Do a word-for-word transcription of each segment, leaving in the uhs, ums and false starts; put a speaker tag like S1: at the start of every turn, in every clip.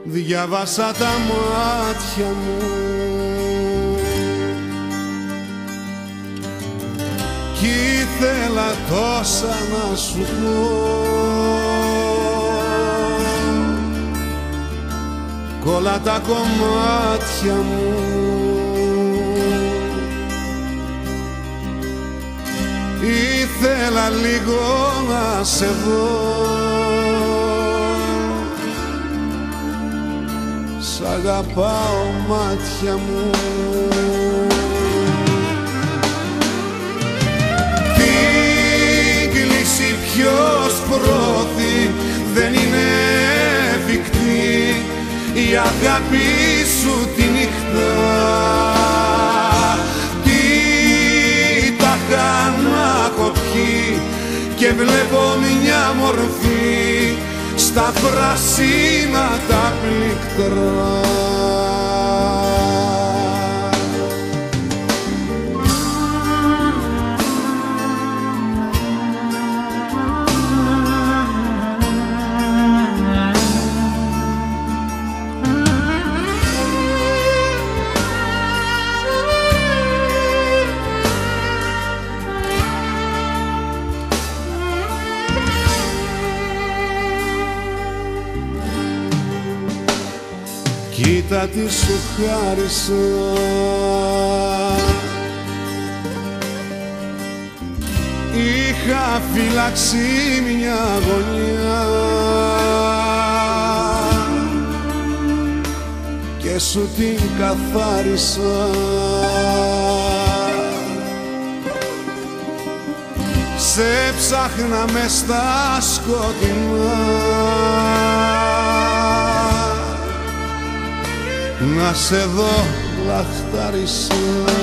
S1: διάβασα τα μάτια μου κι ήθελα τόσα να σου πω, κι όλα τα κομμάτια μου ήθελα λίγο να σε δω. Σ' αγαπάω μάτια μου. Την κλίση ποιος προωθεί, δεν είναι εφικτή η αγάπη σου τη νύχτα. Τι τα κάνα κοπεί και βλέπω μια μορφή στα πράσινα τα πλήκτρα. Κοίτα τι σου χάρισα, είχα φυλάξει μια αγωνία και σου την καθάρισα. Σε ψάχνα μες στα σκοτεινά να σε δω λαχτάρισα.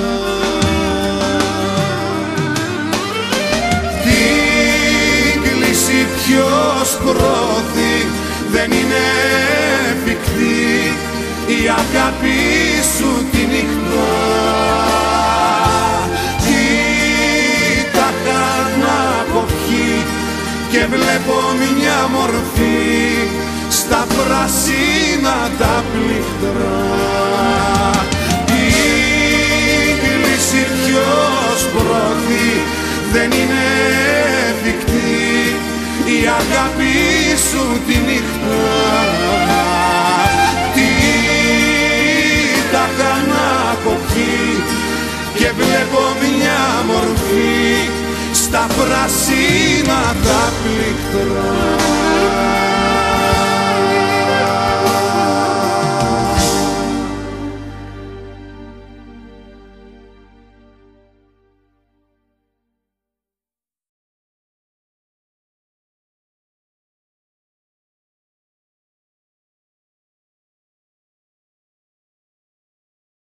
S1: Την κλίση ποιος προωθεί, δεν είναι εφικτή η αγάπη σου τη νύχτα. Τι τα κάνα κοπεί και βλέπω μια μορφή στα πράσινα τα πλήκτρα. Η κλίση ποιος προωθεί, δεν είναι εφικτή η αγάπη σου τη νύχτα. Τι τα κάνα κοπεί και βλέπω μια μορφή στα πράσινα τα πλήκτρα.